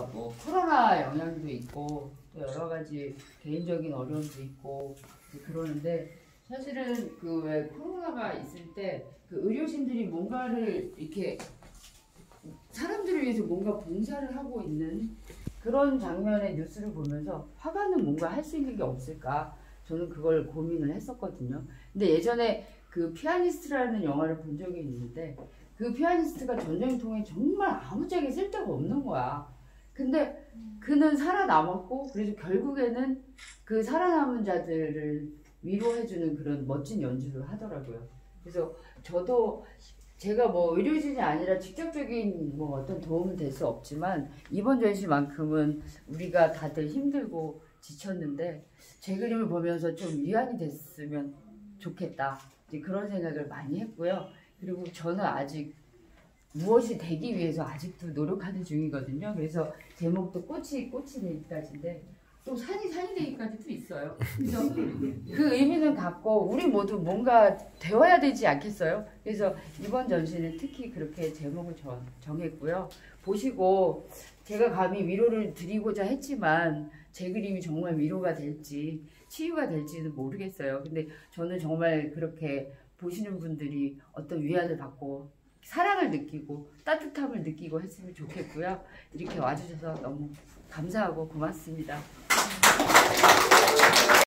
뭐 코로나 영향도 있고 또 여러 가지 개인적인 어려움도 있고 그러는데 사실은 그 왜 코로나가 있을 때 그 의료진들이 뭔가를 이렇게 사람들을 위해서 뭔가 봉사를 하고 있는 그런 장면의 뉴스를 보면서 화가는 뭔가 할 수 있는 게 없을까 저는 그걸 고민을 했었거든요. 근데 예전에 그 피아니스트라는 영화를 본 적이 있는데 그 피아니스트가 전쟁통에 정말 아무짝에 쓸데가 없는 거야. 근데 그는 살아남았고 그래서 결국에는 그 살아남은 자들을 위로해주는 그런 멋진 연주를 하더라고요. 그래서 저도 제가 뭐 의료진이 아니라 직접적인 뭐 어떤 도움은 될 수 없지만 이번 전시만큼은 우리가 다들 힘들고 지쳤는데 제 그림을 보면서 좀 위안이 됐으면 좋겠다. 이제 그런 생각을 많이 했고요. 그리고 저는 아직 무엇이 되기 위해서 아직도 노력하는 중이거든요. 그래서 제목도 꽃이 되기까지인데 또 산이 되기까지도 있어요. 그래서 그 의미는 갖고 우리 모두 뭔가 되어야 되지 않겠어요? 그래서 이번 전시는 특히 그렇게 제목을 정했고요. 보시고 제가 감히 위로를 드리고자 했지만 제 그림이 정말 위로가 될지 치유가 될지는 모르겠어요. 근데 저는 정말 그렇게 보시는 분들이 어떤 위안을 받고 사랑을 느끼고 따뜻함을 느끼고 했으면 좋겠고요. 이렇게 와주셔서 너무 감사하고 고맙습니다.